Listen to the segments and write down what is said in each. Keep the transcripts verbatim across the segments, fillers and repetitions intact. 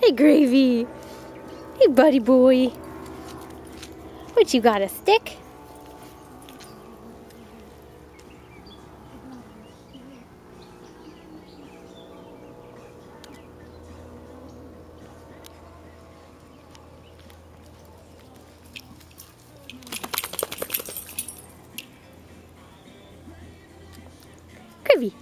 Hey, Gravy. Hey, buddy boy. What, you got a stick? Gravy.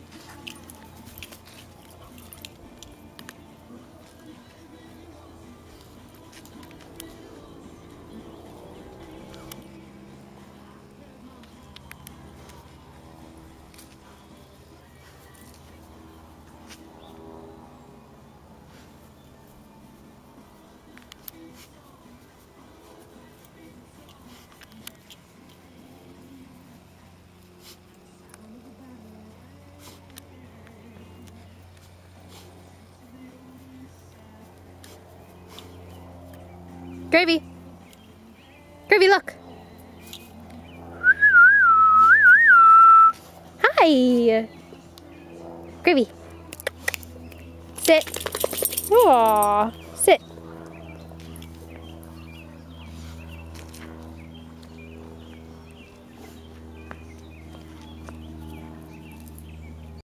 Gravy. Gravy, look. Hi. Gravy. Sit. Aww.